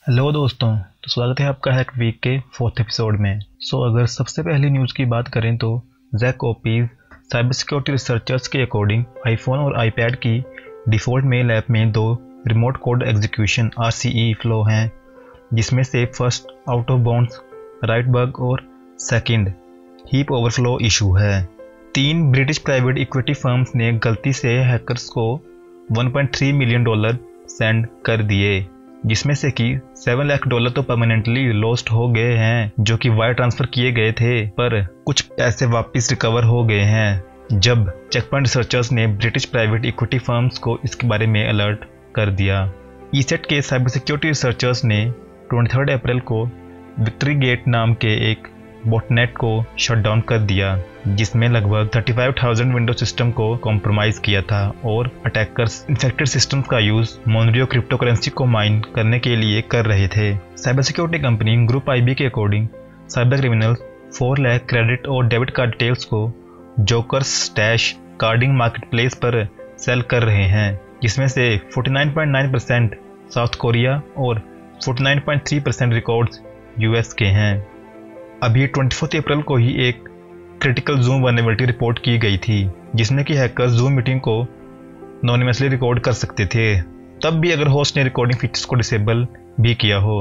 Hello दोस्तों, तो स्वागत है आपका हैक वीक के 4th एपिसोड में। अगर सबसे पहली न्यूज़ की बात करें तो ZecOps cyber security researchers के अकॉर्डिंग आईफोन और आईपैड की डिफ़ॉल्ट मेल ऐप में दो remote code execution RCE flaws हैं, जिसमें से first out of bounds write bug और सेकंड हीप ओवरफ्लो इशू है। 3 ब्रिटिश प्राइवेट इक्विटी फर्म्स ने गलती से हैकर्स को $1.3 मिलियन सेंड कर दिए, जिसमें से कि $7 लाख तो परमानेंटली लॉस्ट हो गए हैं, जो कि वायर ट्रांसफर किए गए थे, पर कुछ पैसे वापस रिकवर हो गए हैं जब चेकपॉइंट रिसर्चर्स ने ब्रिटिश प्राइवेट इक्विटी फर्म्स को इसके बारे में अलर्ट कर दिया। ईसेट के साइबर सिक्योरिटी रिसर्चर्स ने 23 अप्रैल को विक्ट्री गेट नाम के एक बॉटनेट को शट डाउन कर दिया, जिसमें लगभग 35,000 विंडोज सिस्टम को कॉम्प्रोमाइज किया था और अटैकर्स इन्फेक्टेड सिस्टम्स का यूज मोनरियो क्रिप्टोकरेंसी को माइन करने के लिए कर रहे थे। Cyber security company group IB के according cyber criminals 4 lakh credit और डेबिट कार्ड डिटेल्स को जोकर्स स्टैश कार्डिंग मार्केटप्लेस पर सेल कर रहे हैं, जिसमें से 49.9% साउथ कोरिया और 49.3% रिकॉर्ड्स US के हैं। अभी 24 अप्रैल को ही एक क्रिटिकल जूम वल्नरेबिलिटी रिपोर्ट की गई थी, जिसमें कि हैकर्स जूम मीटिंग को एनोनिमसली रिकॉर्ड कर सकते थे, तब भी अगर होस्ट ने रिकॉर्डिंग फीचर्स को डिसेबल भी किया हो।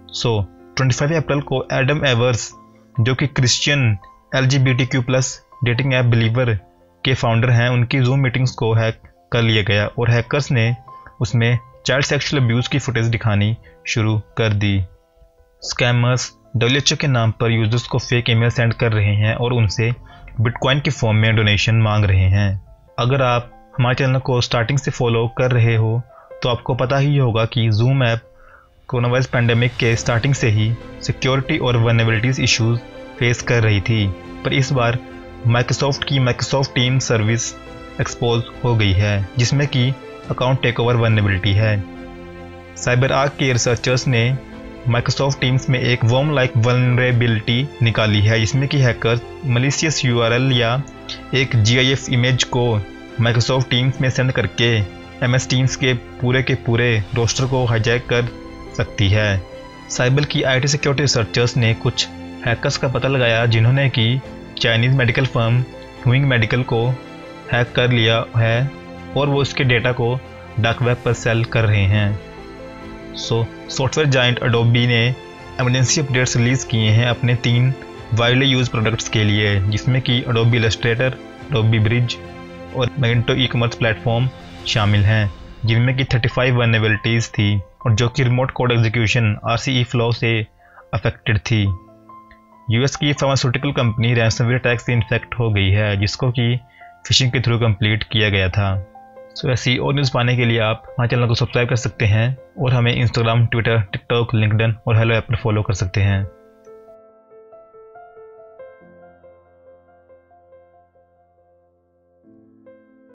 25 अप्रैल को एडम एवर्स, जो कि Christian LGBTQ+ dating app Believer के फाउंडर हैं, उनकी जूम मीटिंग्स को हैक कर लिया गया और हैकर्स ने उसमें चाइल्ड सेक्सुअल अब्यूज़ की फुटेज दिखानी शुरू कर दी। स्कैमर्स WHO के नाम पर यूजर्स को फेक ईमेल सेंड कर रहे हैं और उनसे बिटकॉइन के फॉर्म में डोनेशन मांग रहे हैं। अगर आप हमारे चैनल को स्टार्टिंग से फॉलो कर रहे हो तो आपको पता ही होगा कि Zoom app corona virus pandemic के स्टार्टिंग से ही सिक्योरिटी और वल्नरेबिलिटीज इश्यूज फेस कर रही थी, पर इस बार माइक्रोसॉफ्ट की माइक्रोसॉफ्ट टीम सर्विस एक्सपोज हो गई है, जिसमें कि अकाउंट टेकओवर वल्नरेबिलिटी है। साइबर आर्क के रिसर्चर्स ने माइक्रोसॉफ्ट टीम्स में एक वर्म लाइक वल्नरेबिलिटी निकाली है, जिसमें कि हैकर्स मलिशियस URL या एक GIF इमेज को माइक्रोसॉफ्ट टीम्स में सेंड करके MS टीम्स के पूरे रोस्टर को हाईजैक कर सकती है। साइबर की IT सिक्योरिटी रिसर्चर्स ने कुछ हैकर्स का पता लगाया, जिन्होंने कि Chinese medical firm Huiying medical को हैक कर लिया है और वो इसके डेटा को डार्क वेब पर सेल कर रहे हैं। सॉफ्टवेयर जायंट एडोबी ने इमरजेंसी अपडेट्स रिलीज़ किए हैं अपने 3 वाइडली यूज प्रोडक्ट्स के लिए, जिसमें कि एडोबी इलस्ट्रेटर, एडोबी ब्रिज और मैगेंटो ई-कॉमर्स प्लेटफॉर्म शामिल हैं, जिनमें कि 35 वल्नरेबिलिटीज़ थी और जो कि remote code execution RCE flaw से अफेक्टेड थी। US की फार्मास्यूटिकल कंपनी रैंसमवेयर अटैक से इन्फेक्ट हो गई है, जिसको कि फिशिंग के थ्रू कंप्लीट किया गया था। ऐसी और न्यूज़ पाने के लिए आप हमारे चैनल को सब्सक्राइब कर सकते हैं और हमें इंस्टाग्राम, ट्विटर, टिकटॉक, लिंक्डइन और हेलो ऐप पर फॉलो कर सकते हैं।